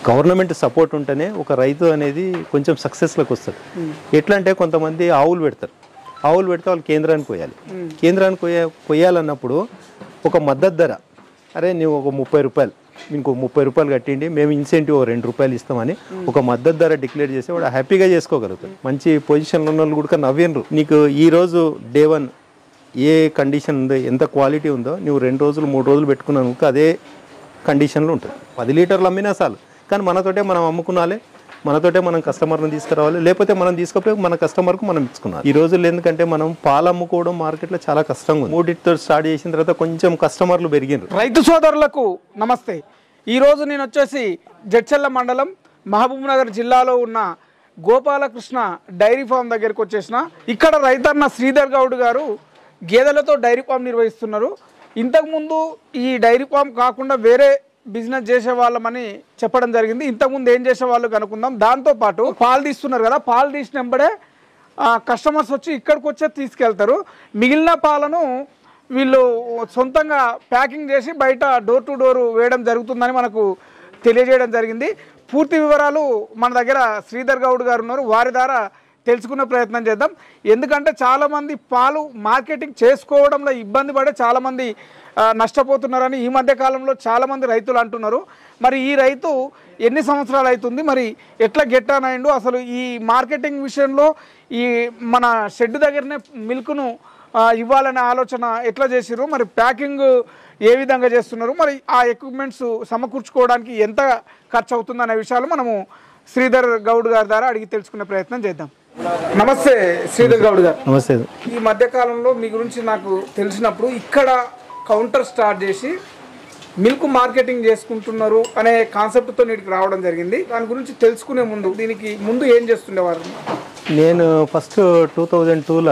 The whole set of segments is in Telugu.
గవర్నమెంట్ సపోర్ట్ ఉంటేనే ఒక రైతు అనేది కొంచెం సక్సెస్లోకి వస్తాడు. ఎట్లా అంటే కొంతమంది ఆవులు పెడతారు, ఆవులు పెడితే వాళ్ళు కేంద్రానికి పోయాలి. కేంద్రానికి పోయాలన్నప్పుడు ఒక మద్దతు ధర, అరే నువ్వు ఒక 30 రూపాయలు, మీకు 30 రూపాయలు కట్టిండి, మేము ఇన్సెంటివ్ 2 రూపాయలు ఇస్తామని ఒక మద్దతు ధర డిక్లేర్ చేస్తే వాడు హ్యాపీగా చేసుకోగలుగుతాడు. మంచి పొజిషన్లో ఉన్న వాళ్ళు కూడా నవ్వినరు. నీకు ఈరోజు డే 1 ఏ కండిషన్ ఉందో, ఎంత క్వాలిటీ ఉందో, నువ్వు 2 రోజులు 3 రోజులు పెట్టుకున్నాను అదే కండిషన్లో ఉంటుంది. 10 లీటర్లు అమ్మినా చాలు. కానీ మనతోటే మనం అమ్ముకున్నాలి, మనతోటే మనం కస్టమర్ని తీసుకురావాలి, లేకపోతే మనం తీసుకుపోయి మన కస్టమర్కు మనం ఇచ్చుకున్నాం. ఈ రోజుల్లో ఎందుకంటే మనం పాలు అమ్ముకోవడం మార్కెట్లో చాలా కష్టంగా ఉంది. 3తో స్టార్ట్ చేసిన తర్వాత కొంచెం కస్టమర్లు పెరిగినారు. రైతు సోదరులకు నమస్తే. ఈరోజు నేను వచ్చేసి జడ్చర్ల మండలం మహబూబ్ నగర్ జిల్లాలో ఉన్న గోపాలకృష్ణ డైరీ ఫామ్ దగ్గరికి వచ్చేసిన. ఇక్కడ రైతన్న శ్రీధర్ గౌడ్ గారు గేదెలతో డైరీ ఫామ్ నిర్వహిస్తున్నారు. ఇంతకుముందు ఈ డైరీ ఫామ్ కాకుండా వేరే బిజినెస్ చేసే వాళ్ళమని చెప్పడం జరిగింది. ఇంతకుముందు ఏం చేసేవాళ్ళు కనుక్కుందాం. దాంతోపాటు పాలు తీస్తున్నారు కదా, పాలు తీసిన వెంబడే కస్టమర్స్ వచ్చి ఇక్కడికి వచ్చే తీసుకెళ్తారు. మిగిలిన పాలను వీళ్ళు సొంతంగా ప్యాకింగ్ చేసి బయట డోర్ టు డోర్ వేయడం జరుగుతుందని మనకు తెలియజేయడం జరిగింది. పూర్తి వివరాలు మన దగ్గర శ్రీధర్ గౌడ్ గారు ఉన్నారు, వారి ద్వారా తెలుసుకునే ప్రయత్నం చేద్దాం. ఎందుకంటే చాలామంది పాలు మార్కెటింగ్ చేసుకోవడంలో ఇబ్బంది పడే చాలామంది నష్టపోతున్నారని ఈ మధ్య కాలంలో చాలామంది రైతులు అంటున్నారు. మరి ఈ రైతు ఎన్ని సంవత్సరాలు అవుతుంది, మరి ఎట్లా గెట్ ఆన్ అయ్యిండు, అసలు ఈ మార్కెటింగ్ విషయంలో ఈ మన షెడ్ దగ్గరనే మిల్క్ను ఇవ్వాలనే ఆలోచన ఎట్లా చేసిరు, మరి ప్యాకింగ్ ఏ విధంగా చేస్తున్నారు, మరి ఆ ఎక్విప్మెంట్స్ సమకూర్చుకోవడానికి ఎంత ఖర్చు అవుతుంది అనే విషయాలు మనము శ్రీధర్ గౌడ్ గారి ద్వారా అడిగి తెలుసుకునే ప్రయత్నం చేద్దాం. నమస్తే శ్రీధర్ గౌడ్ గారు. నమస్తే. ఈ మధ్య కాలంలో మీ గురించి నాకు తెలిసినప్పుడు ఇక్కడ కౌంటర్ స్టార్ట్ చేసి మిల్క్ మార్కెటింగ్ చేసుకుంటున్నారు అనే కాన్సెప్ట్తో నీటికి రావడం జరిగింది. దాని గురించి తెలుసుకునే ముందు దీనికి ముందు ఏం చేస్తుండేవారు? నేను ఫస్ట్ 2002లో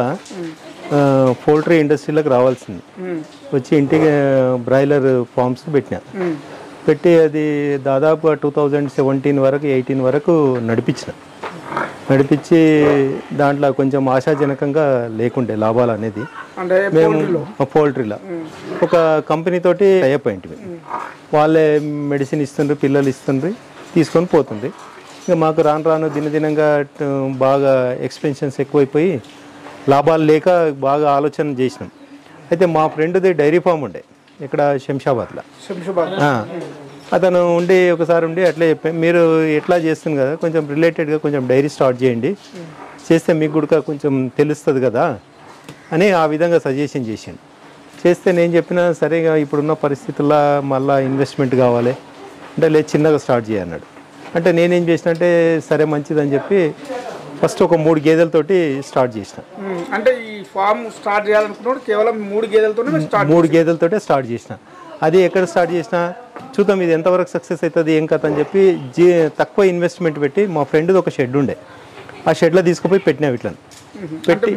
పౌల్ట్రీ ఇండస్ట్రీలోకి రావాల్సింది. వచ్చి ఇంటికి బ్రాయిలర్ ఫార్మ్స్ పెట్టి అది దాదాపు 2017 వరకు 18 వరకు నడిపించి దాంట్లో కొంచెం ఆశాజనకంగా లేకుండే లాభాలు అనేది. మేము పౌల్ట్రీలో ఒక కంపెనీ తోటి అయిపోయింది. వాళ్ళే మెడిసిన్ ఇస్తుండ్రు, పిల్లలు ఇస్తుండ్రు, తీసుకొని పోతుంది. ఇంకా మాకు రాను దినదినంగా బాగా ఎక్స్పెన్షన్స్ ఎక్కువైపోయి లాభాలు లేక బాగా ఆలోచన చేసినాం. అయితే మా ఫ్రెండ్ది డైరీ ఫామ్ ఉండే ఇక్కడ శంషాబాద్లో. అతను ఒకసారి అట్లే చెప్పాను, మీరు ఎట్లా చేస్తుంది కదా కొంచెం రిలేటెడ్గా కొంచెం డైరీ స్టార్ట్ చేయండి, చేస్తే మీకు కూడా కొంచెం తెలుస్తుంది కదా అని ఆ విధంగా సజెషన్ చేసిండు. చేస్తే నేను చెప్పిన సరేగా ఇప్పుడున్న పరిస్థితుల్లో మళ్ళీ ఇన్వెస్ట్మెంట్ కావాలి అంటే లేదు చిన్నగా స్టార్ట్ చేయన్నాడు. అంటే నేనేం చేసిన అంటే సరే మంచిదని చెప్పి ఫస్ట్ ఒక 3 గేదెలతోటి స్టార్ట్ చేసిన. అంటే ఈ ఫామ్ స్టార్ట్ చేయాలనుకున్నాడు కేవలం 3 గేదెలతోటే స్టార్ట్ చేసిన. అది ఎక్కడ స్టార్ట్ చేసినా చూద్దాం ఇది ఎంతవరకు సక్సెస్ అవుతుంది ఏం కథ అని చెప్పి తక్కువ ఇన్వెస్ట్మెంట్ పెట్టి మా ఫ్రెండ్ది ఒక షెడ్ ఉండే, ఆ షెడ్లో తీసుకుపోయి పెట్టినా. ఇట్లా పెట్టి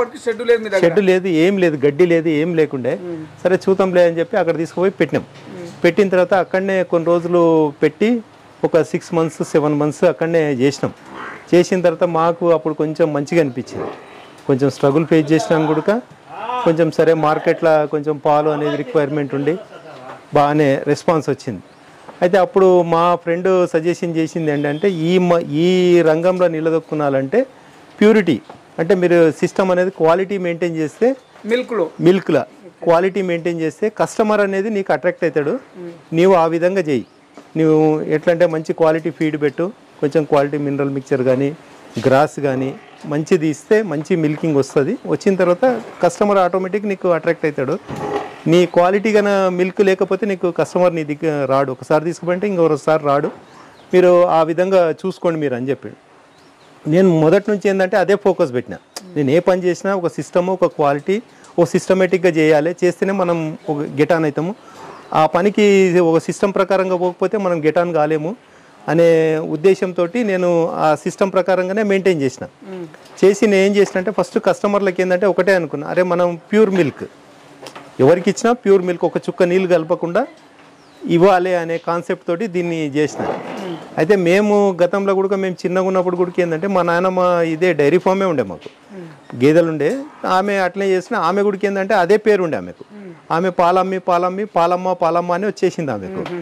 షెడ్ లేదు, ఏం లేదు, గడ్డి లేదు, ఏం లేకుండే. సరే చూద్దాంలే అని చెప్పి అక్కడ తీసుకుపోయి పెట్టినాం. పెట్టిన తర్వాత అక్కడనే కొన్ని రోజులు పెట్టి ఒక 6 months 7 months అక్కడనే చేసినాం. చేసిన తర్వాత మాకు అప్పుడు కొంచెం మంచిగా అనిపించింది. కొంచెం స్ట్రగుల్ ఫేస్ చేసినాను కూడా కొంచెం సరే మార్కెట్లో కొంచెం పాలు అనేది రిక్వైర్మెంట్ ఉండి బాగానే రెస్పాన్స్ వచ్చింది. అయితే అప్పుడు మా ఫ్రెండ్ సజెషన్ చేసింది ఏంటంటే ఈ రంగంలో నిలదొక్కునాలంటే ప్యూరిటీ అంటే మీరు సిస్టమ్ అనేది క్వాలిటీ మెయింటైన్ చేస్తే మిల్క్లో క్వాలిటీ మెయింటైన్ చేస్తే కస్టమర్ అనేది నీకు అట్రాక్ట్ అవుతాడు. నీవు ఆ విధంగా చేయి. నువ్వు ఎట్లంటే మంచి క్వాలిటీ ఫీడ్ పెట్టు, కొంచెం క్వాలిటీ మినరల్ మిక్చర్ కానీ గ్రాస్ కానీ మంచిది ఇస్తే మంచి మిల్కింగ్ వస్తుంది. వచ్చిన తర్వాత కస్టమర్ ఆటోమేటిక్ నీకు అట్రాక్ట్ అవుతాడు. నీ క్వాలిటీ కన్నా మిల్క్ లేకపోతే నీకు కస్టమర్ నీ దగ్గర రాడు. ఒకసారి తీసుకుంటే ఇంకొకసారి రాడు. మీరు ఆ విధంగా చూసుకోండి మీరు అని చెప్పాడు. నేను మొదటి నుంచి ఏంటంటే అదే ఫోకస్ పెట్టినా. నేను ఏ పని చేసినా ఒక సిస్టమ్, ఒక క్వాలిటీ, ఒక సిస్టమేటిక్గా చేయాలి. చేస్తేనే మనం ఒక గెట్ ఆన్ అవుతాము. ఆ పనికి ఒక సిస్టమ్ ప్రకారంగా పోకపోతే మనం గెట్ ఆన్ కాలేము అనే ఉద్దేశంతో నేను ఆ సిస్టమ్ ప్రకారంగానే మెయింటైన్ చేసిన. నేను ఏం చేసిన అంటే ఫస్ట్ కస్టమర్లకి ఏంటంటే ఒకటే అనుకున్నా, అరే మనం ప్యూర్ మిల్క్ ఎవరికి ఇచ్చినా ప్యూర్ మిల్క్ ఒక చుక్క నీళ్ళు కలపకుండా ఇవ్వాలి అనే కాన్సెప్ట్ తోటి దీన్ని చేసిన. అయితే మేము గతంలో కూడా మేము చిన్నగా ఉన్నప్పుడు కూడా ఏంటంటే మా నాన్నమ్మ ఇదే డైరీ ఫామే ఉండే, మాకు గేదెలు ఉండే. ఆమె అట్లే చేసిన. ఆమె కూడా ఏంటంటే అదే పేరు ఉండే ఆమెకు. ఆమె పాలమ్మ అని వచ్చేసింది ఆమెకు.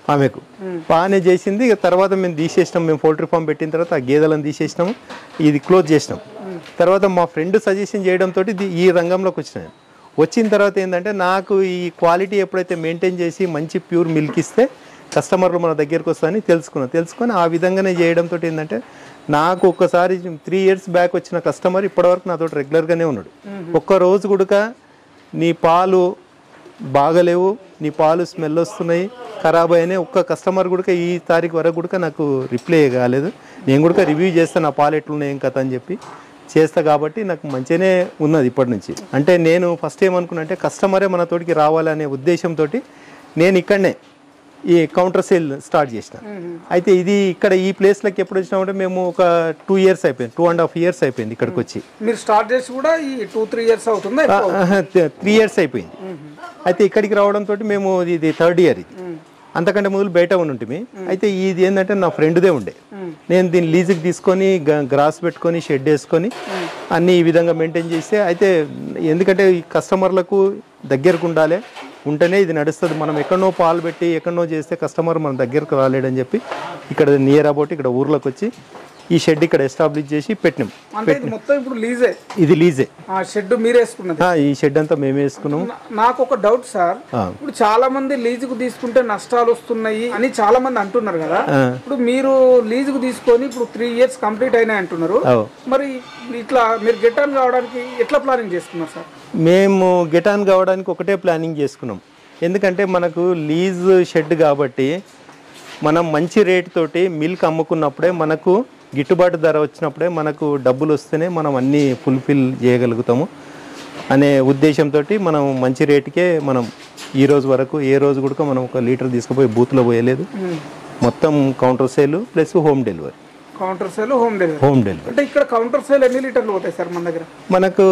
ఆమెకు బాగానే చేసింది. ఇక తర్వాత మేము తీసేసినాం, మేము పౌల్ట్రీ ఫామ్ పెట్టిన తర్వాత ఆ గేదెలను తీసేసినాము, ఇది క్లోజ్ చేసినాం. తర్వాత మా ఫ్రెండ్ సజెషన్ చేయడంతో ఈ రంగంలోకి వచ్చినాను. వచ్చిన తర్వాత ఏంటంటే నాకు ఈ క్వాలిటీ ఎప్పుడైతే మెయింటైన్ చేసి మంచి ప్యూర్ మిల్క్ ఇస్తే కస్టమర్లు మన దగ్గరికి వస్తారని తెలుసుకొని ఆ విధంగానే చేయడంతో ఏంటంటే నాకు ఒక్కసారి 3 years బ్యాక్ వచ్చిన కస్టమర్ ఇప్పటివరకు నాతో రెగ్యులర్గానే ఉన్నాడు. ఒక్కరోజు కూడా నీ పాలు బాగలేవు, నీ పాలు స్మెల్ వస్తున్నాయి, ఖరాబ్ అయినాయి, ఒక్క కస్టమర్ కూడా ఈ తారీఖు వరకు కూడా నాకు రిప్లై కాలేదు. నేను కూడా రివ్యూ చేస్తాను, నా పాలు ఎట్లున్నాయి ఏం కథ అని చెప్పి చేస్తా. కాబట్టి నాకు మంచిగానే ఉన్నది ఇప్పటి నుంచి. అంటే నేను ఫస్ట్ ఏమనుకున్నా అంటే కస్టమరే మన తోటికి రావాలనే ఉద్దేశంతో నేను ఇక్కడనే ఈ కౌంటర్ సేల్ స్టార్ట్ చేసిన. అయితే ఇది ఇక్కడ ఈ ప్లేస్లోకి ఎప్పుడు వచ్చినామంటే మేము ఒక 2 years అయిపోయింది, 2.5 years అయిపోయింది ఇక్కడికి వచ్చి. మీరు స్టార్ట్ చేసి కూడా ఈ 2-3 years అవుతుంది? 3 years అయిపోయింది. అయితే ఇక్కడికి రావడంతో మేము ఇది 3rd year ఇది. అంతకంటే మొదలు బయట ఉంటుంది. అయితే ఇది ఏంటంటే నా ఫ్రెండ్దే ఉండే, నేను దీన్ని లీజుకి తీసుకొని గ్రాస్ పెట్టుకొని షెడ్ వేసుకొని అన్ని ఈ విధంగా మెయింటైన్ చేస్తే, అయితే ఎందుకంటే ఈ కస్టమర్లకు దగ్గరకు ఉంటేనే ఇది నడుస్తుంది. మనం ఎక్కడనో పాలు పెట్టి ఎక్కడనో చేస్తే కస్టమర్ మన దగ్గరకు రాలేడని చెప్పి ఇక్కడ నియర్ అబౌట్ ఇక్కడ ఊర్లోకి వచ్చి ఈ షెడ్ ఇక్కడ ఎస్టాబ్లిష్ చేసి పెట్టినాం. మొత్తం ఇప్పుడు లీజే? ఇది లీజే. షెడ్ మీరు వేసుకున్నది? ఈ షెడ్ అంతా మేము వేసుకున్నాం. నాకు ఒక డౌట్ సార్, ఇప్పుడు చాలా మంది లీజుకు తీసుకుంటే నష్టాలు వస్తున్నాయి అని చాలా మంది అంటున్నారు కదా. ఇప్పుడు మీరు లీజుకు తీసుకొని ఇప్పుడు 3 years కంప్లీట్ అయినాయి అంటున్నారు. మరి ఇట్లా మీరు గెట్ ఆన్ కావడానికి ఎట్లా ప్లానింగ్ చేసుకున్నారు సార్? మేము గెట్ ఆన్ కావడానికి ఒకటే ప్లానింగ్ చేసుకున్నాం. ఎందుకంటే మనకు లీజ్ షెడ్ కాబట్టి మనం మంచి రేట్ తోటి మిల్క్ అమ్ముకున్నప్పుడే మనకు గిట్టుబాటు ధర వచ్చినప్పుడే మనకు డబ్బులు వస్తేనే మనం అన్నీ ఫుల్ఫిల్ చేయగలుగుతాము అనే ఉద్దేశంతో మనం మంచి రేటుకే మనం ఈ రోజు వరకు ఏ రోజు కూడా మనం 1 లీటర్ తీసుకుపోయి బూత్లో పోయలేదు. మొత్తం counter sale plus home delivery. Counter sale, home delivery. అంటే ఇక్కడ కౌంటర్ సేల్ ఎన్ని లీటర్లు పోతాయి సార్ మన దగ్గర? మనకు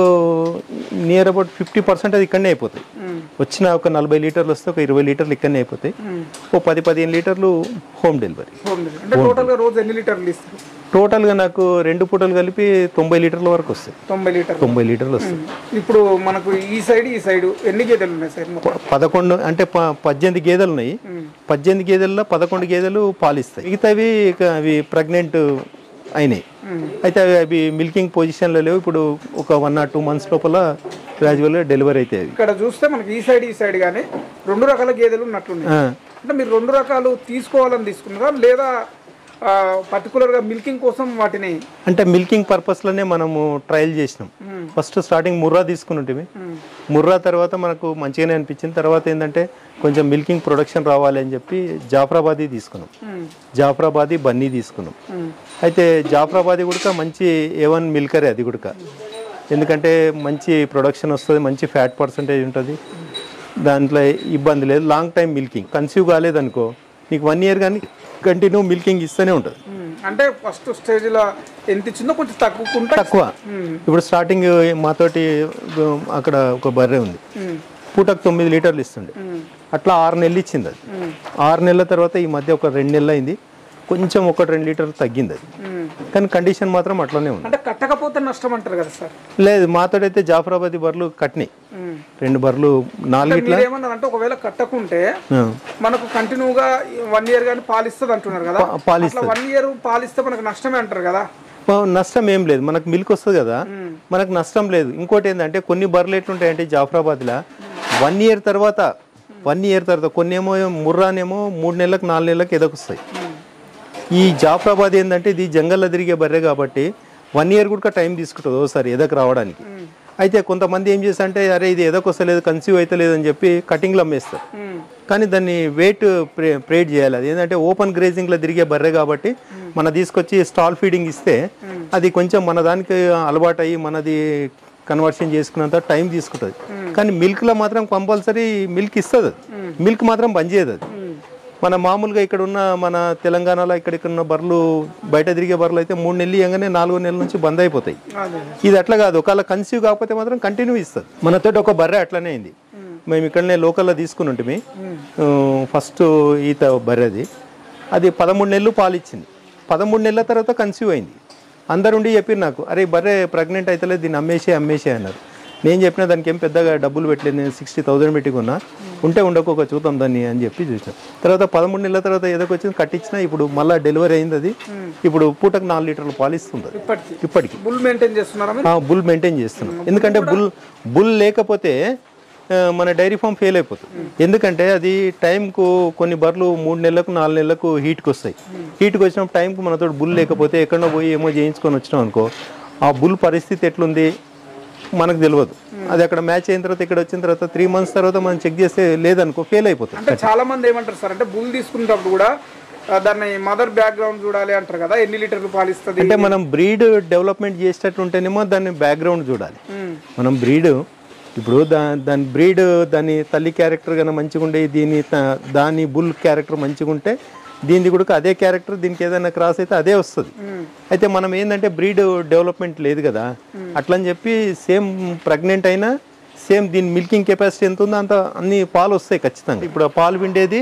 నియర్ అబౌట్ 50% అది ఇక్కడనే అయిపోతాయి. వచ్చిన ఒక 40 లీటర్లు వస్తే ఒక 20 లీటర్లు ఇక్కడనే అయిపోతాయి. ఓ 10-15 లీటర్లు హోమ్ డెలివరీ. అంటే టోటల్గా రోజు ఎన్ని లీటర్లు ఇస్తారు? టోటల్గా నాకు 2 పూటలు కలిపి 90 లీటర్ల వరకు వస్తాయి. 90 లీటర్లు వస్తాయి. ఇప్పుడు మనకు ఈ సైడ్ ఎన్ని గేదెలు ఉన్నాయి సార్? 11 అంటే 18 గేదెలు ఉన్నాయి. 18 గేదెల్లో 11 గేదెలు పాలిస్తాయి, మిగతావి అవి ప్రెగ్నెంట్ అయినాయి. అయితే అవి మిల్కింగ్ పొజిషన్లో లేవు. ఇప్పుడు ఒక 1 or 2 months లోపల గ్రాడ్యువల్గా డెలివరీ అవుతాయి. ఇక్కడ చూస్తే మనకి ఈ సైడ్ కానీ 2 రకాల గేదెలు ఉన్నట్లున్నాయి. అంటే మీరు 2 రకాలు తీసుకోవాలని తీసుకున్నారా లేదా పర్టికులర్గా మిల్కింగ్ కోసం వాటిని? అంటే మిల్కింగ్ పర్పస్లోనే మనము ట్రయల్ చేసినాం. ఫస్ట్ స్టార్టింగ్ ముర్రా తీసుకున్నట్టు, ముర్రా తర్వాత మనకు మంచిగానే అనిపించింది. తర్వాత ఏంటంటే కొంచెం మిల్కింగ్ ప్రొడక్షన్ రావాలి అని చెప్పి జాఫ్రాబాదీ తీసుకున్నాం. జాఫ్రాబాదీ బన్నీ తీసుకున్నాం. అయితే జాఫ్రాబాదీ కూడా మంచి A1 మిల్కరే అది కూడా, ఎందుకంటే మంచి ప్రొడక్షన్ వస్తుంది, మంచి ఫ్యాట్ పర్సంటేజ్ ఉంటుంది, దాంట్లో ఇబ్బంది లేదు. లాంగ్ టైం మిల్కింగ్ కన్స్యూమ్ కాలేదనుకో నీకు 1 year కానీ కంటిన్యూ మిల్కింగ్ ఇస్తూనే ఉంటుంది. అంటే ఫస్ట్ స్టేజ్లో ఎంత ఇచ్చిందో కొంచెం తక్కువ. ఇప్పుడు స్టార్టింగ్ మాతోటి అక్కడ ఒక బర్రె ఉంది, పూటకు 9 లీటర్లు ఇస్తుండే. అట్లా 6 నెలలు ఇచ్చింది. అది 6 నెలల తర్వాత ఈ మధ్య ఒక 2 నెలలు అయింది, కొంచెం 1-2 లీటర్లు తగ్గింది అది. కానీ కండిషన్ మాత్రం అట్లనే ఉంది. అంటే కట్టకపోతే నష్టం అంటారు కదా సార్? లేదు, మాతోడైతే జాఫ్రాబాదీ బర్రెలు కట్టినాయి. 2 బర్రెలు 4 ఇట్లా. ఏమన్నారంటే ఒకవేళ కట్టకుంటే మనకు కంటిన్యూగా 1 year కానీ పాలిస్తుంది అంటున్నారు కదా. 1 year పాలిస్తే మనకు నష్టమే అంటారు కదా? నష్టం ఏం లేదు, మనకు మిల్క్ వస్తుంది కదా, మనకు నష్టం లేదు. ఇంకోటి ఏంటంటే కొన్ని బర్రెలు ఎట్లుంటాయంటే జాఫ్రాబాద్లో 1 year తర్వాత కొన్ని ఏమో ముర్రానేమో 3 నెలలకు 4 నెలలకు ఎదకొస్తాయి. ఈ జాఫ్రాబాద్ ఏంటంటే ఇది జంగల్లో తిరిగే బర్రె కాబట్టి 1 year కూడా టైం తీసుకుంటుంది ఒకసారి ఎదకు రావడానికి. అయితే కొంతమంది ఏం చేస్తారంటే అరే ఇది ఎదకొస్తలేదు, కన్సీవ్ అవుతలేదు అని చెప్పి కటింగ్లు అమ్మేస్తారు. కానీ దాన్ని వెయిట్ ప్రేడ్ చేయాలి. అది ఏంటంటే ఓపెన్ గ్రేజింగ్లో తిరిగే బర్రె కాబట్టి మన తీసుకొచ్చి స్టాల్ ఫీడింగ్ ఇస్తే అది కొంచెం మన దానికి అలవాటు అయ్యి మనది కన్వర్షన్ చేసుకున్నంత టైం తీసుకుంటుంది. కానీ మిల్క్లో మాత్రం కంపల్సరీ మిల్క్ ఇస్తుంది, మిల్క్ మాత్రం బంద్ చేయదు. అది మన మామూలుగా ఇక్కడ ఉన్న మన తెలంగాణలో ఇక్కడ ఉన్న బర్రెలు బయట తిరిగే బర్రెలు అయితే 3 నెలలు ఇవ్వగానే 4 నెలల నుంచి బంద్ అయిపోతాయి. ఇది అట్లా కాదు, ఒకవేళ కన్సీవ్ కాకపోతే మాత్రం కంటిన్యూ ఇస్తుంది. మనతో ఒక బర్రె అట్లనే అయింది. మేము ఇక్కడనే లోకల్లో తీసుకుని ఉంటుంది. ఫస్ట్ ఈత బర్రెది అది 13 నెలలు పాలు ఇచ్చింది. 13 నెలల తర్వాత కన్సీవ్ అయింది. అందరుండి చెప్పారు నాకు, అరే బర్రె ప్రెగ్నెంట్ అవుతలేదు, దీన్ని అమ్మేసే అన్నారు. నేను చెప్పిన దానికి ఏం పెద్దగా డబ్బులు పెట్టలేదు, నేను 60,000 పెట్టి కొన్నా, ఉంటే ఉండకొక చూద్దాం దాన్ని అని చెప్పి చూసాను. తర్వాత 13 నెలల తర్వాత ఏదో వచ్చింది కట్టించిన, ఇప్పుడు మళ్ళీ డెలివరీ అయింది. అది ఇప్పుడు పూటకు 4 లీటర్ల పాలు ఇస్తుంది ఇప్పటికి. బుల్ మెయింటైన్ చేస్తున్నారా? బుల్ మెయింటైన్ చేస్తున్నాం. ఎందుకంటే బుల్ లేకపోతే మన డైరీ ఫామ్ ఫెయిల్ అయిపోతుంది. ఎందుకంటే అది టైంకు కొన్ని బర్రెలు 3 నెలలకు 4 నెలలకు హీట్కి వస్తాయి. హీట్కి వచ్చినప్పుడు టైంకు మనతో బుల్ లేకపోతే ఎక్కడో పోయి ఏమో చేయించుకొని వచ్చినాం అనుకో, ఆ బుల్ పరిస్థితి ఎట్లుంది మనకు తెలియదు. అది అక్కడ మ్యాచ్ అయిన తర్వాత ఇక్కడ వచ్చిన తర్వాత 3 మంత్స్ తర్వాత మనం చెక్ చేస్తే లేదనుకో ఫెయిల్ అయిపోతుంది. అంటే చాలా మంది ఏమంటారు సార్ అంటే బుల్ తీసుకున్నప్పుడు కూడా దాన్ని మదర్ బ్యాక్గ్రౌండ్ చూడాలి అంటారు కదా, ఎన్ని లీటర్లు పాలిస్తుంది అంటే మనం బ్రీడ్ డెవలప్మెంట్ చేసేటట్టుంటేనేమో దాన్ని బ్యాక్గ్రౌండ్ చూడాలి. మనం బ్రీడ్ ఇప్పుడు దాని బ్రీడ్ దాని తల్లి క్యారెక్టర్ కన్నా మంచిగా ఉండే, దాని బుల్ క్యారెక్టర్ మంచిగా ఉంటే దీనిది కూడా అదే క్యారెక్టర్, దీనికి ఏదైనా క్రాస్ అయితే అదే వస్తుంది. అయితే మనం ఏంటంటే బ్రీడ్ డెవలప్మెంట్ లేదు కదా, అట్లని చెప్పి సేమ్ ప్రెగ్నెంట్ అయినా సేమ్ దీని మిల్కింగ్ కెపాసిటీ ఎంత ఉందో అంత అన్ని పాలు వస్తాయి ఖచ్చితంగా. ఇప్పుడు ఆ పాలు పిండేది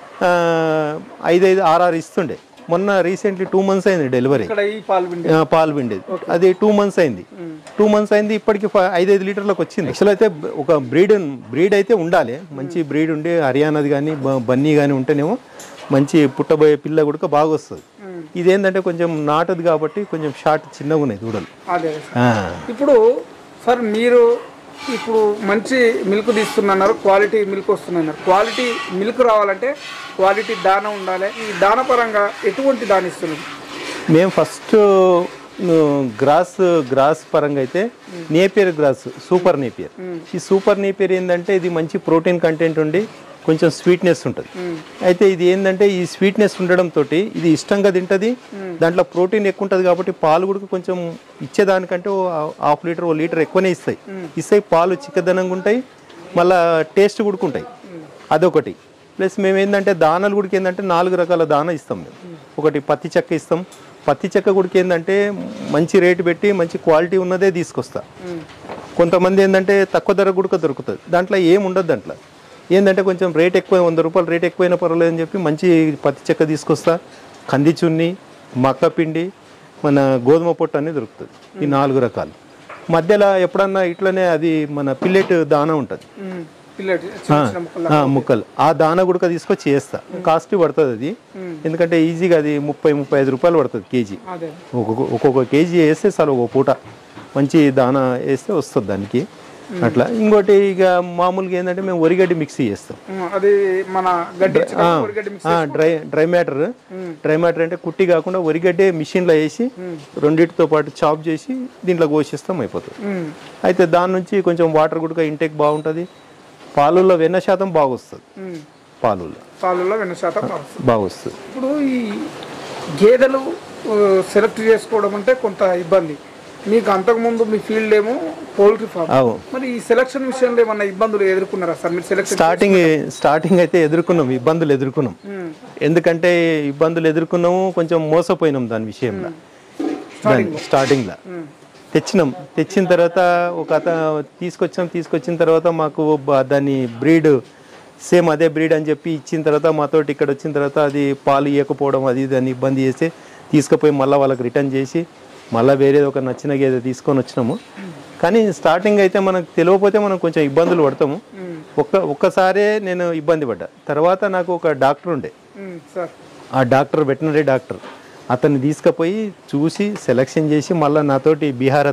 5 6 ఇస్తుండే. మొన్న రీసెంట్లీ 2 మంత్స్ అయింది డెలివరీ, పాలు పిండేది అది 2 మంత్స్ అయింది. 2 మంత్స్ అయింది, ఇప్పటికి 5 లీటర్లకు వచ్చింది. యాక్చువల్ అయితే ఒక బ్రీడ్ అయితే ఉండాలి, మంచి బ్రీడ్ ఉండి హర్యానాది కానీ బన్నీ కానీ ఉంటేనేమో మంచి పుట్టబోయే పిల్ల కూడా బాగా వస్తుంది. ఇదేంటంటే కొంచెం నాటది కాబట్టి కొంచెం షార్ట్ చిన్నగా ఉన్నాయి దూడలు. ఇప్పుడు సార్ మీరు ఇప్పుడు మంచి మిల్క్ తీస్తున్నారు, క్వాలిటీ మిల్క్ వస్తున్నారు. క్వాలిటీ మిల్క్ రావాలంటే క్వాలిటీ దాన ఉండాలి. ఈ దాన పరంగా ఎటువంటి దాన ఇస్తున్నాం మేము? ఫస్ట్ గ్రాస్ పరంగా అయితే నేపియర్ గ్రాస్, సూపర్ నేపియర్. ఈ సూపర్ నేపియర్ ఏంటంటే ఇది మంచి ప్రోటీన్ కంటెంట్ ఉండి కొంచెం స్వీట్నెస్ ఉంటుంది. అయితే ఇది ఏంటంటే ఈ స్వీట్నెస్ ఉండడం తోటి ఇది ఇష్టంగా తింటుంది, దాంట్లో ప్రోటీన్ ఎక్కువ ఉంటుంది కాబట్టి పాలు కూడా కొంచెం ఇచ్చేదానికంటే 1/2 లీటర్ 1 లీటర్ ఎక్కువనే ఇస్తాయి. పాలు చిక్కదనంగా ఉంటాయి, మళ్ళీ టేస్ట్ కూడా ఉంటాయి. అదొకటి. ప్లస్ మేము ఏంటంటే దానాలు కూడా ఏంటంటే 4 రకాల దానా ఇస్తాం మేము. ఒకటి పత్తి చెక్క ఇస్తాం. పత్తి చెక్క కూడా ఏంటంటే మంచి రేటు పెట్టి మంచి క్వాలిటీ ఉన్నదే తీసుకొస్తా. కొంతమంది ఏంటంటే తక్కువ ధర కూడా దొరుకుతుంది, దాంట్లో ఏముండదు. దాంట్లో ఏంటంటే కొంచెం రేట్ ఎక్కువ, 100 రూపాయలు రేట్ ఎక్కువైనా పర్వాలేదు అని చెప్పి మంచి పత్తి చెక్క తీసుకొస్తా. కంది చున్ని, మక్క పిండి, మన గోధుమ పొట్టు అన్నీ దొరుకుతుంది. ఈ 4 రకాలు. మధ్యలో ఎప్పుడన్నా ఇట్లనే అది మన పిల్లెట్ దానా ఉంటుంది, ముక్కలు. ఆ దానా కూడా తీసుకొచ్చి చేస్తా. కాస్ట్ పడుతుంది అది, ఎందుకంటే ఈజీగా అది 30-35 రూపాయలు పడుతుంది కేజీ. ఒక్కొక్క కేజీ వేస్తే చాలు, ఒక పూట మంచి దానా వేస్తే వస్తుంది దానికి. అట్లా ఇంకోటి ఇక మామూలుగా ఏంటంటే మేము వరిగడ్డి మిక్సీ చేస్తాం. డ్రై మ్యాటర్ అంటే కుట్టి కాకుండా వరిగడ్డే మిషన్లో వేసి రెండింటితో పాటు చాప్ చేసి దీంట్లో కోసిస్తాం, అయిపోతుంది. అయితే దాని నుంచి కొంచెం వాటర్ కూడా ఇంటేక్ బాగుంటుంది. పాలుల్లో వెన్న శాతం బాగా వస్తుంది. పాలుల్లో వెన్న శాతం బాగా వస్తుంది. ఇప్పుడు ఈ గేదెలు సెలెక్ట్ చేసుకోవడం అంటే కొంత ఇబ్బంది. మీకు అంతకుముందు మీ ఫీల్డ్ ఏమో పౌల్ట్రీ ఫార్మ్, మరి ఈ సెలక్షన్ విషయంలో ఏమన్నా ఇబ్బందులు ఎదుర్కొన్నారా సార్ మీరు? స్టార్టింగ్ అయితే ఇబ్బందులు ఎదుర్కొన్నాం. ఎందుకంటే ఇబ్బందులు ఎదుర్కొన్నాము, కొంచెం మోసపోయినాం దాని విషయంలో. స్టార్టింగ్లో తెచ్చిన తర్వాత ఒక తీసుకొచ్చిన తర్వాత మాకు దాని బ్రీడ్ సేమ్ అదే బ్రీడ్ అని చెప్పి ఇచ్చిన తర్వాత మాతోటి ఇక్కడ వచ్చిన తర్వాత అది పాలు ఇవ్వకపోవడం అది దాన్ని ఇబ్బంది చేసి తీసుకుపోయి మళ్ళీ వాళ్ళకి రిటర్న్ చేసి మళ్ళీ వేరేది ఒక నచ్చిన గేదె తీసుకొని వచ్చినాము. కానీ స్టార్టింగ్ అయితే మనకు తెలియకపోతే మనం కొంచెం ఇబ్బందులు పడతాము. ఒక్కసారే నేను ఇబ్బంది పడ్డా. తర్వాత నాకు ఒక డాక్టర్ ఉండే, ఆ డాక్టర్ వెటనరీ డాక్టర్, అతన్ని తీసుకుపోయి చూసి సెలెక్షన్ చేసి మళ్ళీ నాతోటి బీహార్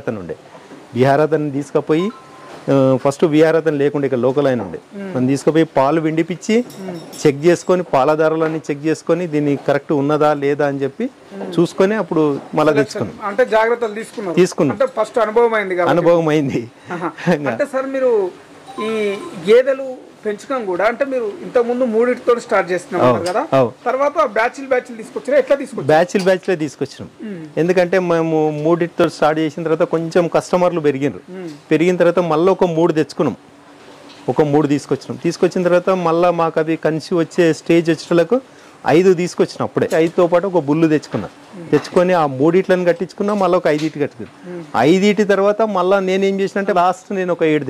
అతను తీసుకుపోయి ఫస్ట్ బీహార్ అతను లేకుండా ఇక్కడ లోకల్ ఆయన ఉండే, మనం తీసుకుపోయి పాలు విండిపించి చెక్ చేసుకొని పాలధారాలన్నీ చెక్ చేసుకొని దీన్ని కరెక్ట్ ఉన్నదా లేదా అని చెప్పి చూసుకొని అప్పుడు మళ్ళీ తెచ్చుకున్నాం. అంటే జాగ్రత్తలు తీసుకున్నాం. ఫస్ట్ అనుభవం అయింది. అంటే సార్ మీరు ఈ గేదెలు పెంచడం కూడా అంటే మీరు ఇంతకు ముందు 3తో స్టార్ట్ చేస్తున్నారు కదా, తర్వాత బ్యాచ్లు తీసుకొచ్చారా? ఎట్లా తీసుకొచ్చారు? బ్యాచ్లే తీసుకొచ్చినాం. ఎందుకంటే మేము 3తో స్టార్ట్ చేసిన తర్వాత కొంచెం కస్టమర్లు పెరిగిన తర్వాత మళ్ళీ ఒక 3 తెచ్చుకున్నాం. ఒక 3 తీసుకొచ్చిన తర్వాత మళ్ళీ మాకు అవి కన్సీవ్ వచ్చే స్టేజ్ వచ్చేటలకు 5 తీసుకొచ్చినాం. అప్పుడే 5తో పాటు ఒక బుల్లు తెచ్చుకొని ఆ 3 కట్టించుకున్నా, మళ్ళీ ఒక 5 కట్టుకున్నాం. 5 తర్వాత మళ్ళీ నేనేం చేసిన అంటే లాస్ట్ నేను ఒక 7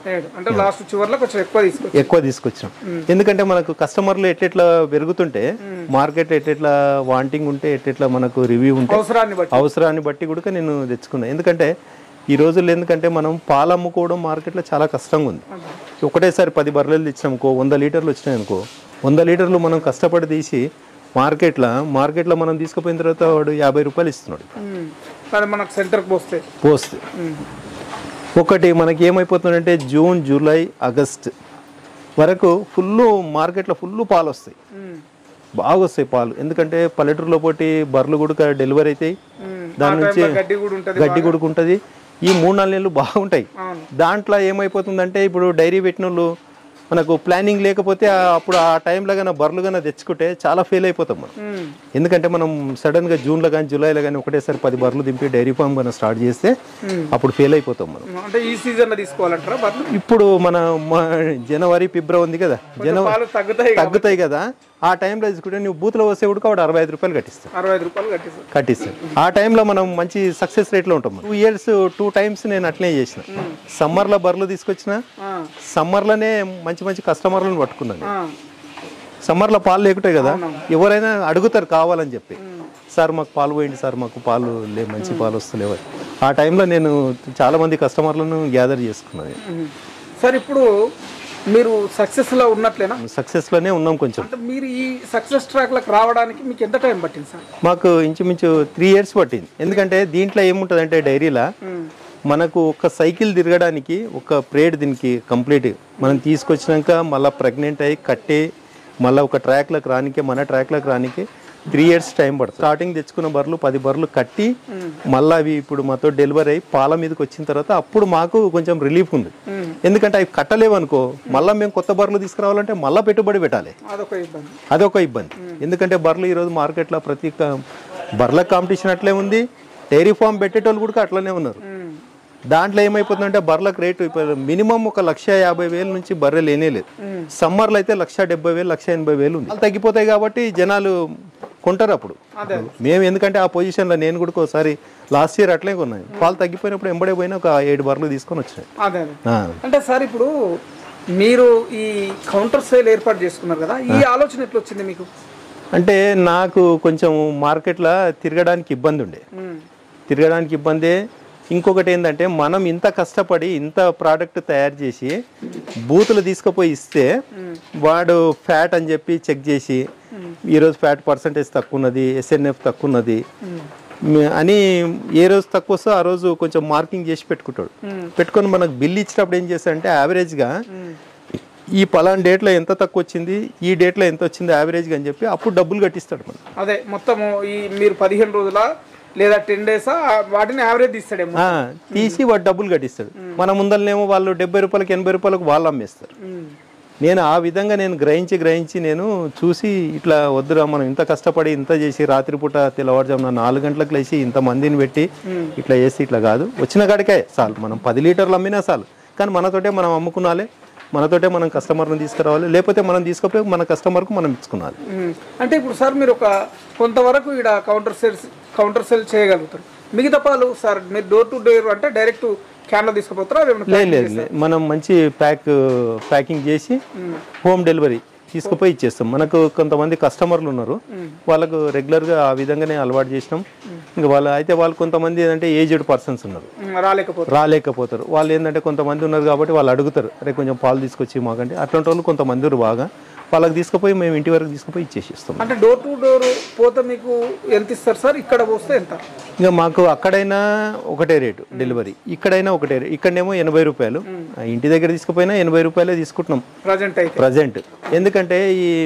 తెచ్చుకున్నాను. ఎక్కువ తీసుకొచ్చాం. ఎందుకంటే మనకు కస్టమర్లు ఎట్లా పెరుగుతుంటే మార్కెట్ ఎట్లా వాంటింగ్ ఉంటే ఎట్లా మనకు రివ్యూ ఉంటే అవసరాన్ని బట్టి కూడా నేను తెచ్చుకున్నాను. ఎందుకంటే ఈ రోజుల్లో ఎందుకంటే మనం పాలు అమ్ముకోవడం మార్కెట్లో చాలా కష్టంగా ఉంది. ఒకటేసారి 10 బర్రెలు తెచ్చినామనుకో 100 లీటర్లు వచ్చినాయి అనుకో, 100 లీటర్లు మనం కష్టపడి తీసి మార్కెట్లో మనం తీసుకుపోయిన తర్వాత వాడు 50 రూపాయలు ఇస్తున్నాడు. మనకు సెంటర్కి పోస్తే ఒకటి మనకి ఏమైపోతుందంటే జూన్, జూలై, ఆగస్ట్ వరకు మార్కెట్లో ఫుల్ పాలు వస్తాయి, బాగా వస్తాయి పాలు. ఎందుకంటే పల్లెటూరులో పోటీ బర్రెలు కూడా డెలివరీ అవుతాయి, దాని నుంచి గడ్డి గుడుకు ఉంటుంది. ఈ 3-4 నెలలు బాగుంటాయి. దాంట్లో ఏమైపోతుందంటే ఇప్పుడు డైరీ పెట్టిన వాళ్ళు మనకు ప్లానింగ్ లేకపోతే అప్పుడు ఆ టైంలో కానీ బర్రెలు కానీ తెచ్చుకుంటే చాలా ఫెయిల్ అయిపోతాం మనం. ఎందుకంటే మనం సడన్గా జూన్లో కానీ జూలైలో కానీ ఒకటేసారి 10 బర్రెలు దింపి డైరీ ఫామ్ కానీ స్టార్ట్ చేస్తే అప్పుడు ఫెయిల్ అయిపోతాం మనం. అంటే ఈ సీజన్లో తీసుకోవాలంటారా బర్రెలు? ఇప్పుడు మన జనవరి, ఫిబ్రవరి ఉంది కదా, జనవరి తగ్గుతాయి కదా, ఆ టైంలో తీసుకుంటే నువ్వు బూత్లో వస్తే కూడా వాడు 65 రూపాయలు కట్టిస్తాడు. ఆ టైంలో మనం మంచి సక్సెస్ రేట్లో ఉంటాం. 2 years 2 times నేను అట్లనే చేసిన. సమ్మర్లో బర్రెలు తీసుకొచ్చిన, సమ్మర్లోనే మంచి కస్టమర్లను పట్టుకున్నాను. సమ్మర్లో పాలు లేకుంటాయి కదా, ఎవరైనా అడుగుతారు కావాలని చెప్పి, సార్ మాకు పాలు పోయింది సార్, మాకు పాలు మంచి పాలు వస్తలేవు. ఆ టైంలో నేను చాలా మంది కస్టమర్లను గ్యాదర్ చేసుకున్నాను. సార్ ఇప్పుడు మీరు సక్సెస్లో ఉన్నట్లేనా? సక్సెస్లోనే ఉన్నాం కొంచెం. అంటే మీరు ఈ సక్సెస్ ట్రాక్లకు రావడానికి మీకు ఎంత టైం పట్టింది సార్? మాకు ఇంచుమించు 3 years పట్టింది. ఎందుకంటే దీంట్లో ఏముంటుందంటే డైరీలో మనకు ఒక సైకిల్ తిరగడానికి ఒక ప్రేడ్ దీనికి కంప్లీట్ మనం తీసుకొచ్చినాక మళ్ళీ ప్రెగ్నెంట్ అయ్యి కట్టి మళ్ళీ ఒక ట్రాక్లకు రానికి 3 years టైం పడుతుంది. స్టార్టింగ్ తెచ్చుకున్న బర్రెలు 10 బర్రెలు కట్టి మళ్ళీ అవి ఇప్పుడు మాతో డెలివరీ అయ్యి పాల మీదకి వచ్చిన తర్వాత అప్పుడు మాకు కొంచెం రిలీఫ్ ఉంది. ఎందుకంటే అవి కట్టలేవు అనుకో, మళ్ళీ మేము కొత్త బర్రెలు తీసుకురావాలంటే మళ్ళీ పెట్టుబడి పెట్టాలి, అదొక ఇబ్బంది. ఎందుకంటే బర్రెలు ఈరోజు మార్కెట్లో ప్రతి బర్రెల కాంపిటీషన్ అట్లే ఉంది, డైరీ ఫామ్ పెట్టేటోళ్ళు కూడా అట్లనే ఉన్నారు. దాంట్లో ఏమైపోతుందంటే బర్రెలకు రేటు మినిమం 1,50,000 నుంచి బర్రె లేనేలేదు. సమ్మర్లో అయితే 1,70,000, 1,80,000 ఉంది. వాళ్ళు తగ్గిపోతాయి కాబట్టి జనాలు కొంటారు. అప్పుడు మేము ఎందుకంటే ఆ పొజిషన్లో నేను కూడా ఒకసారి లాస్ట్ ఇయర్ అట్లే కొన్నాను. పాలు తగ్గిపోయినప్పుడు ఎంబడే పోయినా ఒక 7 బర్రెలు తీసుకొని వచ్చినాయి. అంటే సార్ ఇప్పుడు మీరు ఈ కౌంటర్ సేల్ ఏర్పాటు చేసుకున్నారు కదా, ఈ ఆలోచన ఎట్లా వచ్చింది మీకు? అంటే నాకు కొంచెం మార్కెట్లో తిరగడానికి ఇబ్బందే. ఇంకొకటి ఏంటంటే మనం ఇంత కష్టపడి ఇంత ప్రోడక్ట్ తయారు చేసి బూతులు తీసుకుపోయి ఇస్తే వాడు ఫ్యాట్ అని చెప్పి చెక్ చేసి ఈరోజు ఫ్యాట్ పర్సంటేజ్ తక్కువ ఉన్నది, SNF తక్కువ ఉన్నది అని ఏ రోజు తక్కువ వస్తే ఆ రోజు కొంచెం మార్కింగ్ చేసి పెట్టుకొని మనకు బిల్ ఇచ్చినప్పుడు ఏం చేస్తాడంటే యావరేజ్గా ఈ పలానా డేట్లో ఎంత తక్కువ వచ్చింది, ఈ డేట్లో ఎంత వచ్చింది యావరేజ్గా అని చెప్పి అప్పుడు డబ్బులు కట్టిస్తాడు మనం. అదే మొత్తము ఈ మీరు 15 రోజుల లేదా 10 days వాటిని యావరేజ్ తీస్తాడేమో, తీసి వాడు డబ్బులు కట్టిస్తాడు. మన ముందరనేమో వాళ్ళు 70 రూపాయలకు 80 రూపాయలకు వాళ్ళు అమ్మేస్తారు. నేను ఆ విధంగా గ్రహించి నేను చూసి ఇట్లా వద్దురా, మనం ఇంత కష్టపడి ఇంత చేసి రాత్రిపూట తెల్లవారుజామున 4 గంటలకు లేచి ఇంత మందిని పెట్టి ఇట్లా చేసి ఇట్లా కాదు, వచ్చిన కాడికే చాలు, మనం 10 లీటర్లు అమ్మినా చాలు, కానీ మనతోటే మనం అమ్ముకున్నాలి, మనతోటే మనం కస్టమర్ని తీసుకురావాలి, లేకపోతే మనం తీసుకుపోయి మన కస్టమర్కు మనం ఇచ్చుకోవాలి. అంటే ఇప్పుడు సార్ మీరు కొంతవరకు ఇక్కడ కౌంటర్ సేల్ చేయగలుగుతారు, మిగతా పాలు సార్ మీరు డోర్ టు డోర్ అంటే డైరెక్ట్ క్యాన్లో తీసుకుపోతారా? లేదు, మనం మంచి ప్యాకింగ్ చేసి హోమ్ డెలివరీ తీసుకుపోయి ఇచ్చేస్తాం. మనకు కొంతమంది కస్టమర్లు ఉన్నారు, వాళ్ళకు రెగ్యులర్గా ఆ విధంగానే అలవాటు చేసినాం. ఇంకా వాళ్ళు కొంతమంది ఏంటంటే ఏజ్డ్ పర్సన్స్ ఉన్నారు, రాలేకపోతారు. వాళ్ళు ఏంటంటే కొంతమంది ఉన్నారు కాబట్టి వాళ్ళు అడుగుతారు, అరే కొంచెం పాలు తీసుకొచ్చి మాకంటే, అట్లాంటి వాళ్ళు కొంతమంది బాగా వాళ్ళకి తీసుకుపోయి మేము ఇంటి వరకు తీసుకుపోయి ఇచ్చేసిస్తాం. అంటే డోర్ టు డోర్ పోతే మీకు ఎంత ఇస్తారు సార్? ఇక్కడ పోస్తే ఎంత? ఇంకా మాకు అక్కడైనా ఒకటే రేటు డెలివరీ, ఇక్కడైనా ఒకటే రేటు. ఇక్కడనేమో 80 రూపాయలు, ఇంటి దగ్గర తీసుకుపోయినా 80 రూపాయలే తీసుకుంటున్నాం ప్రజెంట్. ఎందుకంటే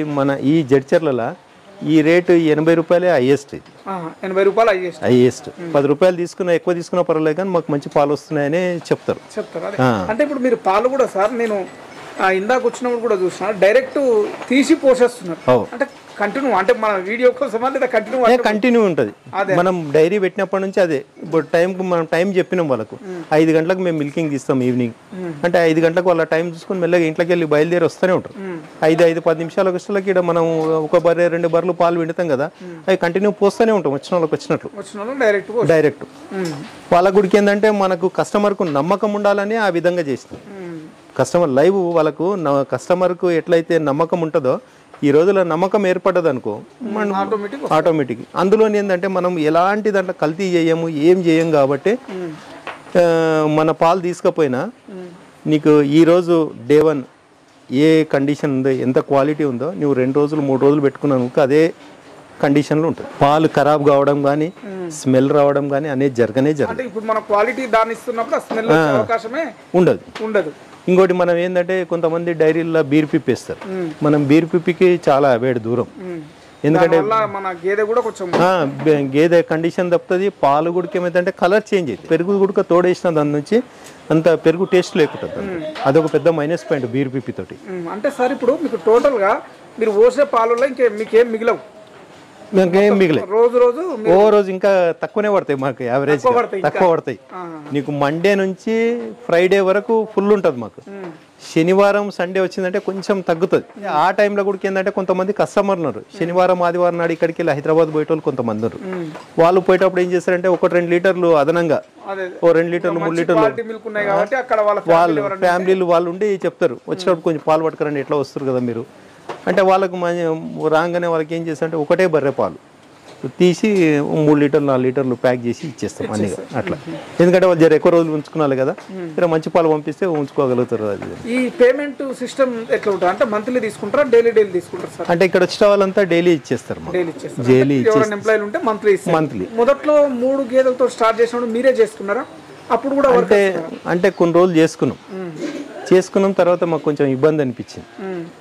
ఈ జడ్చర్లలో ఈ రేటు 80 రూపాయలే హైయెస్ట్. 80 రూపాయలు హైయెస్ట్. 10 రూపాయలు ఎక్కువ తీసుకున్నా పర్వాలేదు, కానీ మాకు మంచి పాలు వస్తున్నాయని చెప్తారు. అంటే ఇప్పుడు మీరు పాలు కూడా సార్ నేను ఇందాక వచ్చినప్పుడు కూడా చూసిన డైరెక్ట్ తీసి పోసేస్తున్నారు, అంటే కంటిన్యూ, అంటే మన వీడియో కోసం కంటిన్యూ ఉంటుంది. మనం డైరీ పెట్టినప్పటి నుంచి అదే. ఇప్పుడు మనం టైం చెప్పినాం వాళ్ళకు, 5 గంటలకు మేము మిల్కింగ్ తీస్తాం ఈవినింగ్, అంటే 5 గంటలకు వాళ్ళ టైం చూసుకొని మెల్లగా ఇంట్లోకి వెళ్ళి బయలుదేరి వస్తూనే ఉంటారు. 5-10 నిమిషాలకు వచ్చేళ్ళకి ఇక్కడ మనం 1 బర్రె 2 బర్రెలు పాలు విండుతాం కదా, అవి కంటిన్యూ పోస్తూనే ఉంటాం వచ్చిన వాళ్ళకి వచ్చినట్లు డైరెక్ట్. వాళ్ళ గుడికి ఏంటంటే మనకు కస్టమర్కు నమ్మకం ఉండాలని ఆ విధంగా చేస్తాం. కస్టమర్ లైవ్ వాళ్ళకు కస్టమర్కు ఎట్లయితే నమ్మకం ఉంటుందో ఈ రోజులో నమ్మకం ఏర్పడ్డది అనుకో ఆటోమేటిక్. అందులో ఏంటంటే మనం ఎలాంటి దాంట్లో కల్తీ చేయము, ఏం చేయం కాబట్టి మన పాలు తీసుకపోయినా నీకు ఈరోజు డే 1 ఏ కండిషన్ ఉందో ఎంత క్వాలిటీ ఉందో నువ్వు 2 రోజులు 3 రోజులు పెట్టుకున్నాను అదే కండిషన్లో ఉంటుంది. పాలు ఖరాబ్ కావడం కానీ స్మెల్ రావడం కానీ అనేది జరగదు. ఇప్పుడు మన క్వాలిటీ దాన్ని ఇస్తున్నప్పుడు స్మెల్ అవకాశమే ఉండదు. ఇంకోటి మనం ఏంటంటే కొంతమంది డైరీల్లో బీర్ పిప్పేస్తారు. మనం బీర్ పిప్పికి చాలా అవేడు దూరం. ఎందుకంటే మన గేదె కూడా కొంచెం గేదె కండిషన్ తప్పుతుంది. పాలు గుడికి ఏమైందంటే కలర్ చేంజ్ అవుతుంది. పెరుగు గుడిక తోడేసిన దాని నుంచి అంత పెరుగు టేస్ట్ లేకుంటుంది. అదొక పెద్ద మైనస్ పాయింట్ బీర్ పిప్పి తోటి. అంటే సార్ ఇప్పుడు మీకు టోటల్గా మీరు పోసే పాలలో మీకేం మిగిలవు? ఏం మిగిలే రోజు రోజు ఇంకా తక్కువనే పడతాయి. మాకు యావరేజ్ తక్కువ పడతాయి. నీకు మండే నుంచి ఫ్రైడే వరకు ఫుల్ ఉంటుంది. మాకు శనివారం సండే వచ్చిందంటే కొంచెం తగ్గుతుంది. ఆ టైంలో కూడా ఏంటంటే కొంతమంది కస్టమర్ ఉన్నారు. శనివారం ఆదివారం నాడు ఇక్కడికి వెళ్ళి హైదరాబాద్ పోయేటోళ్ళు కొంతమంది ఉన్నారు. వాళ్ళు పోయేటప్పుడు ఏం చేస్తారంటే 1-2 లీటర్లు అదనంగా 2 లీటర్లు 3 లీటర్లు వాళ్ళు ఫ్యామిలీలు వాళ్ళు ఉండి చెప్తారు, వచ్చినప్పుడు కొంచెం పాలు పట్టుకురండి, ఎట్లా వస్తారు కదా మీరు అంటే వాళ్ళకు రాగానే వాళ్ళకి ఏం చేస్తారంటే ఒకటే బర్రె పాలు తీసి 3 లీటర్లు 4 లీటర్లు ప్యాక్ చేసి ఇచ్చేస్తాం అన్ని అట్లా. ఎందుకంటే వాళ్ళు జర ఎక్కువ రోజులు ఉంచుకున్నారు కదా, మంచి పాలు పంపిస్తే ఉంచుకోగలుగుతారు. అది ఈ పేమెంట్ సిస్టమ్ ఎట్లా ఉంటుంది అంటే మంత్లీ తీసుకుంటారా డైలీ తీసుకుంటారు సార్? అంటే ఇక్కడ వచ్చిన వాళ్ళంతా డైలీ ఇచ్చేస్తారు. ఎంప్లాయీలు ఉంటే మంత్లీ. మొదట్లో 3 గేదెలతో స్టార్ట్ చేసినప్పుడు మీరే చేసుకున్నారా? అప్పుడు కూడా అంటే కొన్ని రోజులు చేసుకున్నాం తర్వాత మాకు కొంచెం ఇబ్బంది అనిపించింది.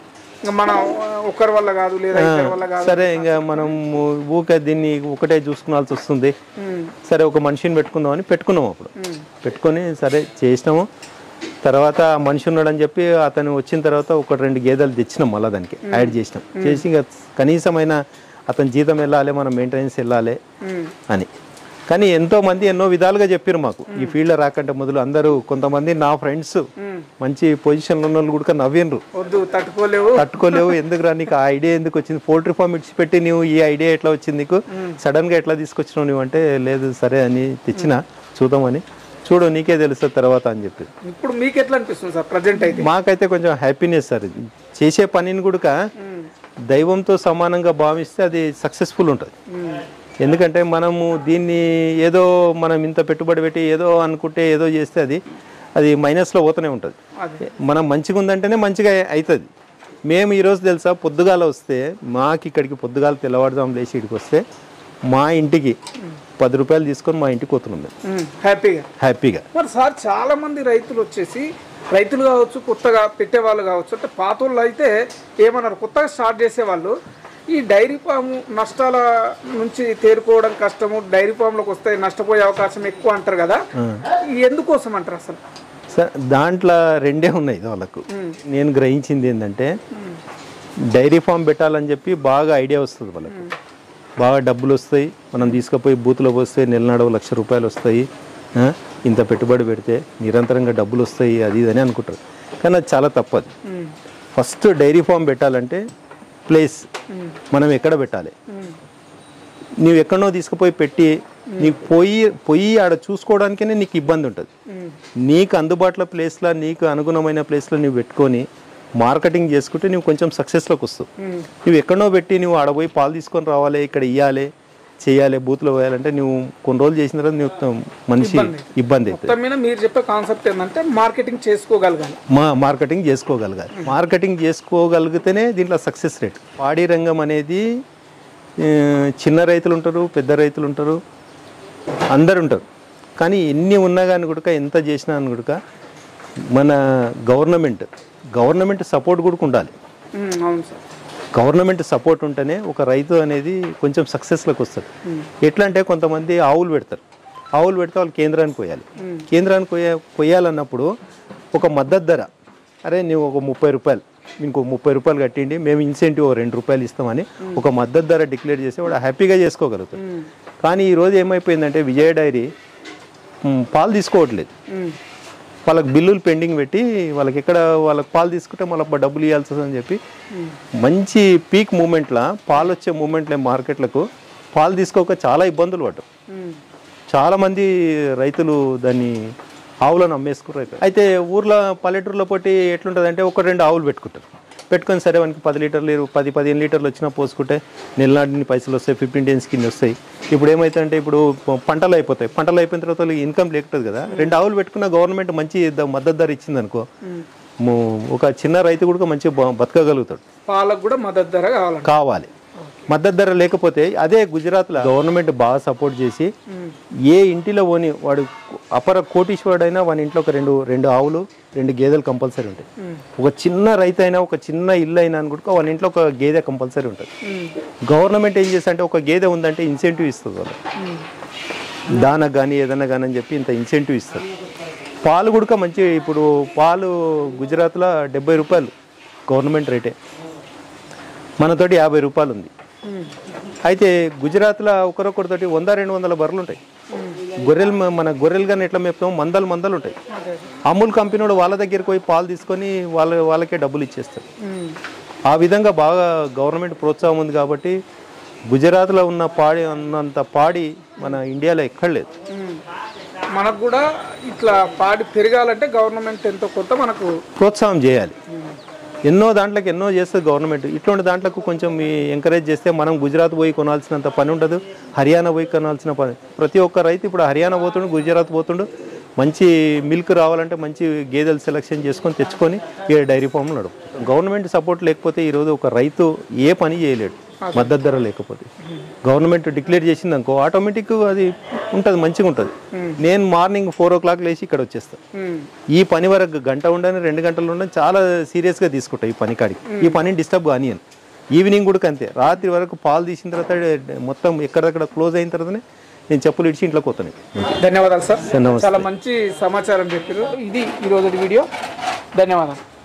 మన ఒక్కరి వల్ల కాదు లేదా ఇద్దరి వల్ల కాదు, సరే ఇంకా మనం ఊకే దీన్ని ఒకటే చూసుకోవాల్సి వస్తుంది. సరే ఒక మనిషిని పెట్టుకుందామని పెట్టుకున్నాము. అప్పుడు పెట్టుకొని సరే చేసినాము. తర్వాత మనిషి ఉన్నాడని చెప్పి అతను వచ్చిన తర్వాత 1-2 గేదెలు తెచ్చినాం. మళ్ళీ దానికి యాడ్ చేసినాం. చేసి ఇంకా కనీసమైన అతని జీతం వెళ్ళాలి, మన మెయింటెనెన్స్ వెళ్ళాలి అని. కానీ ఎంతో మంది ఎన్నో విధాలుగా చెప్పారు మాకు ఈ ఫీల్డ్లో రాకంటే మొదలు. అందరూ కొంతమంది నా ఫ్రెండ్స్ మంచి పొజిషన్లో ఉన్న వాళ్ళు కూడా నవ్విండ్రు, తట్టుకోలేవు ఎందుకురా నీకు ఆ ఐడియా ఎందుకు వచ్చింది, పోల్ట్రీ ఫామ్ ఇడిచిపెట్టి నువ్వు ఈ ఐడియా ఎట్లా వచ్చింది నీకు, సడన్గా ఎట్లా తీసుకొచ్చినావు నువ్వు అంటే, లేదు సరే అని తెచ్చిన చూద్దామని, చూడు నీకే తెలుస్తుంది తర్వాత అని చెప్పి. ఇప్పుడు మీకు ఎట్లా అనిపిస్తుంది సార్ ప్రజెంట్ అయితే? మాకైతే కొంచెం హ్యాపీనెస్ సార్. చేసే పనిని కూడా దైవంతో సమానంగా భావిస్తే అది సక్సెస్ఫుల్ ఉంటుంది. ఎందుకంటే మనము దీన్ని ఏదో మనం ఇంత పెట్టుబడి పెట్టి ఏదో అనుకుంటే ఏదో చేస్తే అది మైనస్లో పోతూనే ఉంటుంది. మనం మంచిగా ఉందంటేనే మంచిగా అవుతుంది. మేము ఈరోజు తెలుసా పొద్దుగాల వస్తే మాకు ఇక్కడికి పొద్దుగాల తెల్లవారుదాం లేచి ఇక్కడికి వస్తే మా ఇంటికి 10 రూపాయలు తీసుకొని మా ఇంటికి పోతున్నాం మేము హ్యాపీగా. మరి సార్ చాలా మంది రైతులు వచ్చేసి రైతులు కావచ్చు, కొత్తగా పెట్టేవాళ్ళు కావచ్చు, అంటే పాత వాళ్ళు అయితే ఏమన్నారు, కొత్తగా స్టార్ట్ చేసేవాళ్ళు ఈ డైరీ ఫామ్ నష్టాల నుంచి తేరుకోవడం కష్టము, డైరీ ఫామ్లోకి వస్తే నష్టపోయే అవకాశం ఎక్కువ అంటారు కదా, ఎందుకోసం అంటారు అసలు? సార్ దాంట్లో 2 ఉన్నాయి వాళ్ళకు. నేను గ్రహించింది ఏంటంటే డైరీ ఫామ్ పెట్టాలని చెప్పి బాగా ఐడియా వస్తుంది వాళ్ళకు, బాగా డబ్బులు వస్తాయి, మనం తీసుకుపోయి బూత్లో పోస్తే నెల 1 లక్ష రూపాయలు వస్తాయి, ఇంత పెట్టుబడి పెడితే నిరంతరంగా డబ్బులు వస్తాయి అది అని అనుకుంటారు. కానీ అది చాలా తప్పదు. ఫస్ట్ డైరీ ఫామ్ పెట్టాలంటే ప్లేస్ మనం ఎక్కడ పెట్టాలి. నువ్వు ఎక్కడనో తీసుకుపోయి పెట్టి నీకు పోయి ఆడ చూసుకోవడానికనే నీకు ఇబ్బంది ఉంటుంది. నీకు అందుబాటులో ప్లేస్లో నీకు అనుగుణమైన ప్లేస్లో నువ్వు పెట్టుకొని మార్కెటింగ్ చేసుకుంటే నువ్వు కొంచెం సక్సెస్లోకి వస్తావు. నువ్వు ఎక్కడనో పెట్టి నువ్వు ఆడ పోయి పాలు తీసుకొని రావాలి, ఇక్కడ ఇవ్వాలి, చేయాలి, బూత్లో పోయాలంటే నువ్వు కొన్ని రోజులు చేసిన తర్వాత నువ్వు మనిషి ఇబ్బంది అవుతుంది. మీరు చెప్పే కాన్సెప్ట్ ఏంటంటే మార్కెటింగ్ చేసుకోగలగాలి. మార్కెటింగ్ చేసుకోగలిగితేనే దీంట్లో సక్సెస్ రేట్. పాడి రంగం అనేది చిన్న రైతులు ఉంటారు, పెద్ద రైతులు ఉంటారు, అందరు ఉంటారు. కానీ ఎన్ని ఉన్నా కానీ కూడా ఎంత చేసినా అని కూడా మన గవర్నమెంట్ సపోర్ట్ కూడా ఉండాలి. అవును సార్. గవర్నమెంట్ సపోర్ట్ ఉంటేనే ఒక రైతు అనేది కొంచెం సక్సెస్లోకి వస్తాడు. ఎట్లా అంటే కొంతమంది ఆవులు పెడితే వాళ్ళు కేంద్రానికి కొయ్యాలన్నప్పుడు ఒక మద్దతు ధర, అరే నువ్వు ఒక 30 రూపాయలు ఇంకో 30 రూపాయలు కట్టిండి, మేము ఇన్సెంటివ్ 2 రూపాయలు ఇస్తామని ఒక మద్దతు ధర డిక్లేర్ చేసి వాడు హ్యాపీగా చేసుకోగలుగుతాడు. కానీ ఈరోజు ఏమైపోయిందంటే విజయ డైరీ పాలు తీసుకోవట్లేదు. వాళ్ళకి బిల్లులు పెండింగ్ పెట్టి వాళ్ళకి పాలు తీసుకుంటే మళ్ళీ డబ్బులు ఇవ్వాల్సి వస్తుందని చెప్పి మంచి పీక్ మూమెంట్లో పాలు వచ్చే మూమెంట్లో మార్కెట్లకు పాలు తీసుకోక చాలా ఇబ్బందులు పడ్డారు. చాలామంది రైతులు దాన్ని ఆవులను అమ్మేసుకున్నారు. అయితే పల్లెటూరులో పోటీ ఎట్లుంటుంది అంటే 1-2 ఆవులు పెట్టుకుంటారు. పెట్టుకొని సరే వానికి 10 లీటర్లు 10-15 లీటర్లు వచ్చినా పోసుకుంటే నెలనాడిని పైసలు వస్తాయి, 15 days కింద వస్తాయి. ఇప్పుడు ఏమైతుందంటే ఇప్పుడు పంటలు అయిపోతాయి, పంటలు అయిపోయిన తర్వాత ఇన్కమ్ లేకపోతుంది కదా. 2 ఆవులు పెట్టుకున్న గవర్నమెంట్ మంచి మద్దతు ధర ఇచ్చింది అనుకో, ఒక చిన్న రైతు కూడా మంచిగా బతకగలుగుతాడు. పాలకు కూడా మద్దతు ధర కావాలి. మద్దతు ధర లేకపోతే అదే గుజరాత్లో గవర్నమెంట్ బాగా సపోర్ట్ చేసి ఏ ఇంటిలో పోని వాడు అపర కోటీశ్వరుడైనా వాని ఇంట్లో ఒక రెండు ఆవులు 2 గేదెలు కంపల్సరీ ఉంటాయి. ఒక చిన్న రైతు అయినా ఒక చిన్న ఇల్లు అయినా అనుకుంటా వాళ్ళ ఇంట్లో ఒక గేదె కంపల్సరీ ఉంటుంది. గవర్నమెంట్ ఏం చేస్తా అంటే ఒక గేదె ఉందంటే ఇన్సెంటివ్ ఇస్తుంది వాళ్ళు, దానికి కానీ ఏదన్నా కానీ అని చెప్పి ఇంత ఇన్సెంటివ్ ఇస్తుంది. పాలు కూడా మంచి, ఇప్పుడు పాలు గుజరాత్లో 70 రూపాయలు గవర్నమెంట్ రేటే, మనతోటి 50 రూపాయలు ఉంది. అయితే గుజరాత్లో ఒకరొకరితోటి 100-200 బర్రెలు ఉంటాయి. గొర్రెలు మన గొర్రెలు కానీ ఎట్లా మేపుతాం, మందలు ఉంటాయి. అమూల్ కంపెనీ వాళ్ళ దగ్గరికి పోయి పాలు తీసుకొని వాళ్ళకే డబ్బులు ఇచ్చేస్తారు. ఆ విధంగా బాగా గవర్నమెంట్ ప్రోత్సాహం ఉంది కాబట్టి గుజరాత్లో ఉన్నంత పాడి మన ఇండియాలో ఎక్కడ లేదు. మనకు కూడా ఇట్లా పాడి పెరగాలంటే గవర్నమెంట్ ఎంతో కొంత మనకు ప్రోత్సాహం చేయాలి. ఎన్నో చేస్తుంది గవర్నమెంట్. ఇట్లాంటి దాంట్లకు కొంచెం ఎంకరేజ్ చేస్తే మనం గుజరాత్ పోయి కొనాల్సినంత పని ఉండదు, హర్యానా పోయి కొనాల్సిన పని. ప్రతి ఒక్క రైతు ఇప్పుడు హర్యానా పోతుండు, గుజరాత్ పోతుండు. మంచి మిల్క్ రావాలంటే మంచి గేదెలు సెలెక్షన్ చేసుకొని తెచ్చుకొని ఈ డైరీ ఫామ్లు నడుపు. గవర్నమెంట్ సపోర్ట్ లేకపోతే ఈరోజు ఒక రైతు ఏ పని చేయలేడు, మద్దతు ధర లేకపోతే. గవర్నమెంట్ డిక్లేర్ చేసింది అనుకో ఆటోమేటిక్ అది ఉంటుంది, మంచిగా ఉంటుంది. నేను మార్నింగ్ 4 o'clock లేచి ఇక్కడ వచ్చేస్తాను. ఈ పని వరకు గంట ఉండని 2 గంటలు ఉండని చాలా సీరియస్గా తీసుకుంటా ఈ పని కాడికి. ఈ పనిని డిస్టర్బ్ కానియను. ఈవినింగ్ కూడా అంతే, రాత్రి వరకు పాలు తీసిన తర్వాత మొత్తం ఎక్కడెక్కడ క్లోజ్ అయిన తర్వాతనే నేను చెప్పులు ఇడిచి ఇంట్లోకి పోతాను. ధన్యవాదాలు సార్, చాలా మంచి సమాచారం చెప్పారు. ఇది ఈరోజు వీడియో. ధన్యవాదాలు.